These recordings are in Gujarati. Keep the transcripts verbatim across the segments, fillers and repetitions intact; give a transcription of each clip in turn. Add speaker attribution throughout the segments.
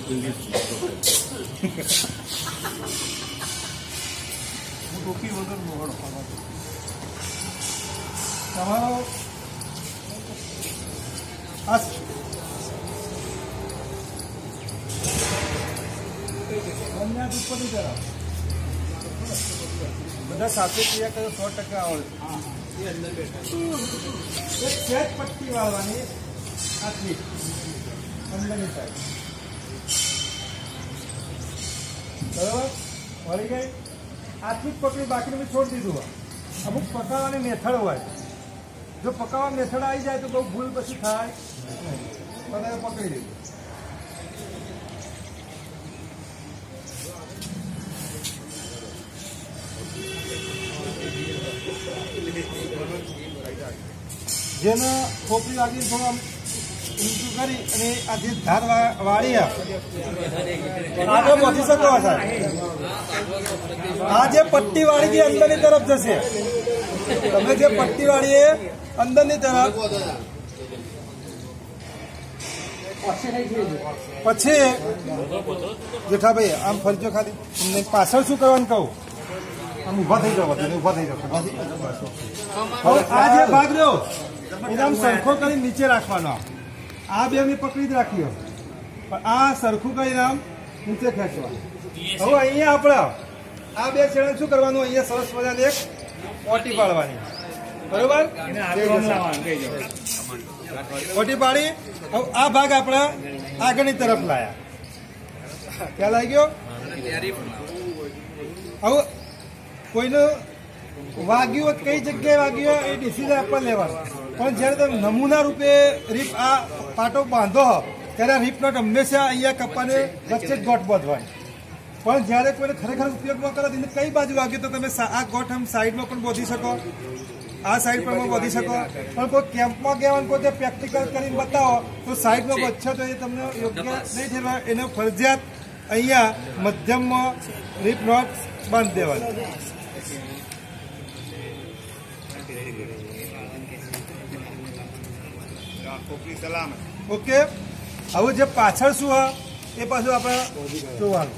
Speaker 1: ટોપી વગર મોહળ તમારો આ કન્યા ઉપરની તરફ બધા સાથે ક્રિયા કરો સો ટકા આવડે એ અંદર બેઠા એક સેજ પટ્ટી વાળવાની આટલી અંદરની સાઈડ બરાબર વળી ગઈ આટલી જ પકડી બાકીનું મેં છોડી દીધું અમુક પકાવવાની મેથડ હોય જો પકાવવા મેથડ આવી જાય તો બહુ ભૂલ પછી થાય બધા પકડી દીધું જેને ખોપરી વાગી થોડું આમ ઊંચું કરી અને આ જે ધાર વાળી આગળ પહોંચી શકો સાહેબ આ જે પટ્ટી વાળી જે અંદરની તરફ જશે તમે જે પટ્ટી વાળી એ અંદરની તરફ પછી જેઠાભાઈ આમ ફરજો ખાલી પાછળ શું કરવાનું કહું આમ ઉભા થઈ જાવ ઉભા થઈ જાવ હવે આ જે ભાગ રહ્યો એને આમ સરખો કરી નીચે રાખવાનો આ બે મેં પકડી જ રાખીએ પણ આ સરખું કરીને આમ નીચે ખેંચવા હવે અહીંયા આપણે આ બે છેડે શું કરવાનું અહીંયા સરસ મજાની એક ઓટી પાડવાની બરોબર ઓટી પાડી હવે આ ભાગ આપણે આગળની તરફ લાયા ખ્યાલ આવી ગયો હવે કોઈનું વાગ્યું હોય કઈ જગ્યાએ વાગ્યું હોય એ ડિસિઝન આપણે લેવાનું પણ જ્યારે તમે નમૂના રૂપે રીપ આ પાટો બાંધો ત્યારે આ રીપ નોટ હંમેશા અહીંયા કપ્પાને વચ્ચે જ ગોઠ બાંધવાની પણ જ્યારે કોઈને ખરેખર ઉપયોગ ન કરો તેને કઈ બાજુ વાગ્યું તો તમે આ ગોઠ આમ સાઈડમાં પણ બોધી શકો આ સાઈડ પર બોધી શકો પણ કોઈ કેમ્પમાં ગયા હોય કોઈ પ્રેક્ટિકલ કરીને બતાવો તો સાઈડમાં બચશો તો એ તમને યોગ્ય નહીં ઠેરવા એને ફરજિયાત અહીંયા મધ્યમમાં રીપ નોટ બાંધી દેવાની ઓકે હવે જે પાછળ શું હા એ પાછું આપણે જોવાનું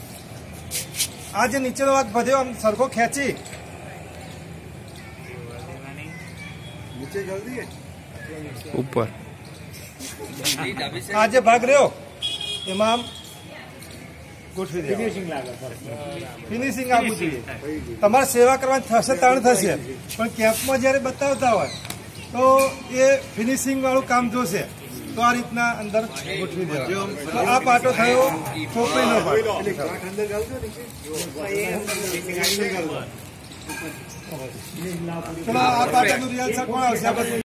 Speaker 1: આ જે નીચેનો ભાગ બધો આમ સરખો ખેંચી નીચે જલ્દી ઉપર આ જે ભાગ રહ્યો એમાં આમ ગોઠવી દે ફિનિશિંગ આપવું જોઈએ તમારે સેવા કરવાની થશે તાણ થશે પણ કેમ્પમાં જયારે બતાવતા હોય તો એ ફિનિશિંગ વાળું કામ જોશે તો આ રીતના અંદર ગોઠવી દેવા તો આ પાટો થયો ચોપડીનો પાટો ચલો આ પાટાનું રિહર્સલ કોણ આવશે